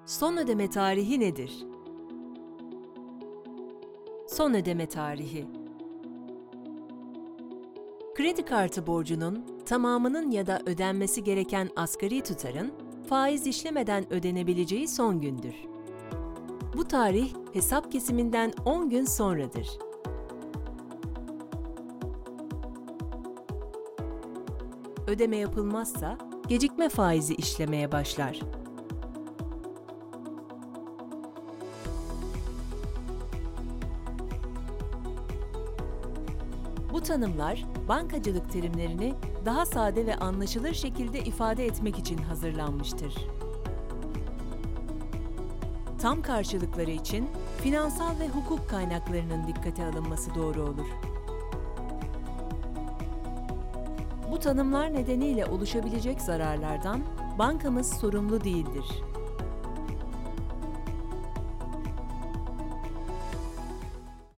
Son ödeme tarihi nedir? Son ödeme tarihi. Kredi kartı borcunun tamamının ya da ödenmesi gereken asgari tutarın faiz işlemeden ödenebileceği son gündür. Bu tarih hesap kesiminden 10 gün sonradır. Ödeme yapılmazsa gecikme faizi işlemeye başlar. Bu tanımlar, bankacılık terimlerini daha sade ve anlaşılır şekilde ifade etmek için hazırlanmıştır. Tam karşılıkları için finansal ve hukuk kaynaklarının dikkate alınması doğru olur. Bu tanımlar nedeniyle oluşabilecek zararlardan bankamız sorumlu değildir.